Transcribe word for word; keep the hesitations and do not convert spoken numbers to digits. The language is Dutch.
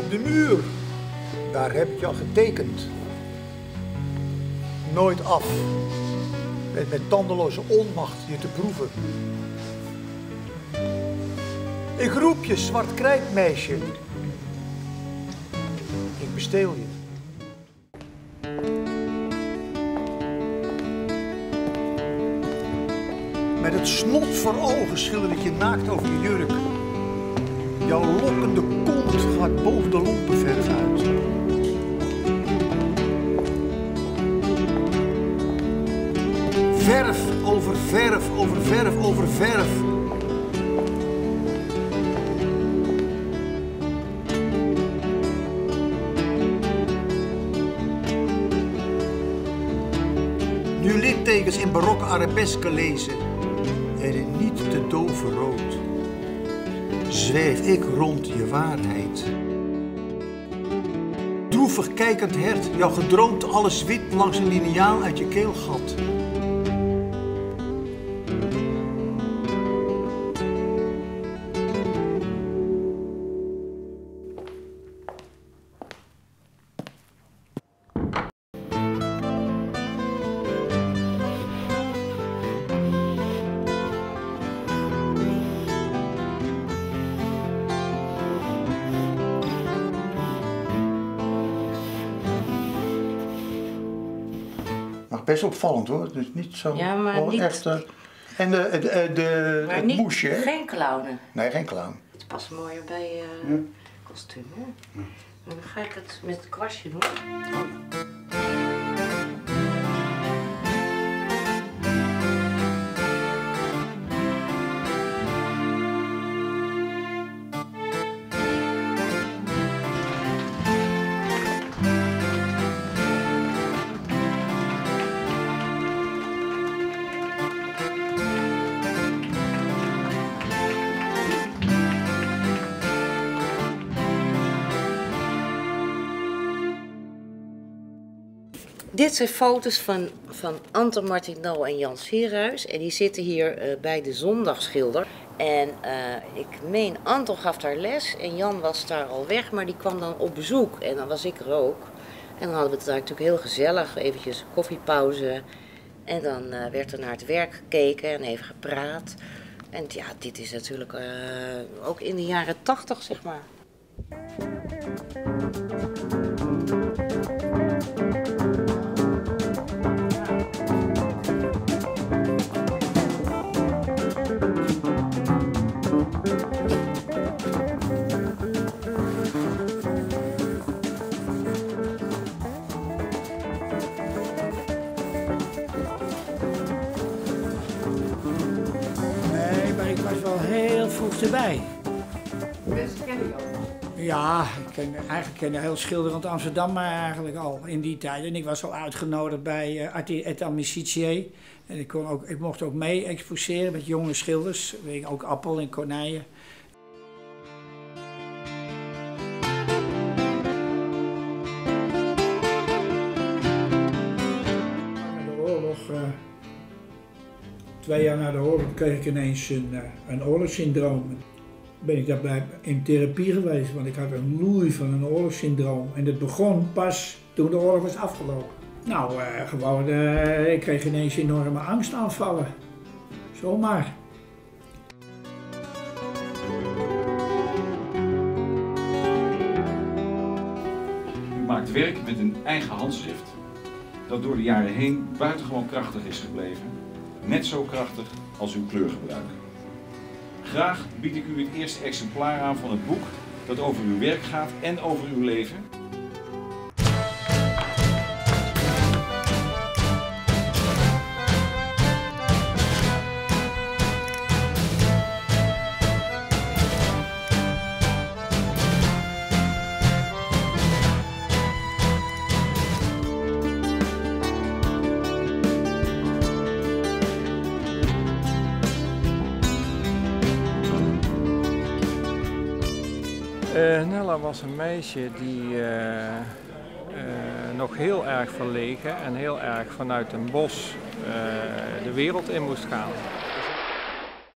De muur, daar heb ik je al getekend. Nooit af, met met tandeloze onmacht je te proeven. Ik roep je, zwart krijtmeisje. Ik besteel je. Met het snot voor ogen schilder ik je naakt over je jurk. Jouw lokkende kont gaat boven de lompenverf uit. Verf over verf over verf over verf. Nu littekens in barokke arabesken lezen en in niet te dove rood. Zweef ik rond je waarheid. Droevig kijkend hert, jou gedroomd alles wit langs een liniaal uit je keelgat. Best opvallend hoor, dus niet zo ja, maar niet... echt. Uh, en de, de, de, maar het niet, moesje, hè? Geen clownen. Nee, geen clown. Het past mooier bij je uh, ja. kostuum, hè? Ja. Dan ga ik het met het kwastje doen. Oh. Dit zijn foto's van, van Anton Martignolle en Jan Sierhuis. En die zitten hier uh, bij de Zondagsschilder. En uh, ik meen, Anton gaf daar les en Jan was daar al weg, maar die kwam dan op bezoek. En dan was ik er ook. En dan hadden we het daar natuurlijk heel gezellig, eventjes koffiepauze. En dan uh, werd er naar het werk gekeken en even gepraat. En ja, dit is natuurlijk uh, ook in de jaren tachtig, zeg maar. Heel vroeg erbij. Mensen kennen je al? Ja, ik ken, eigenlijk ken heel schilderend Amsterdam maar eigenlijk al in die tijd. En ik was al uitgenodigd bij uh, et Amicitie. En ik, kon ook, ik mocht ook mee exposeren met jonge schilders. Weet je, ook Appel en Corneille. Na de oorlog, uh, twee jaar na de oorlog, kreeg ik ineens een, uh, een oorlogssyndroom. Ben ik daarbij in therapie geweest, want ik had een loei van een oorlogssyndroom. En dat begon pas toen de oorlog was afgelopen. Nou, uh, gewoon, uh, ik kreeg ineens enorme angstaanvallen. Zomaar. U maakt werk met een eigen handschrift, dat door de jaren heen buitengewoon krachtig is gebleven. Net zo krachtig als uw kleurgebruik. Graag bied ik u het eerste exemplaar aan van het boek dat over uw werk gaat en over uw leven. Uh, Nella was een meisje die uh, uh, nog heel erg verlegen en heel erg vanuit een bos uh, de wereld in moest gaan.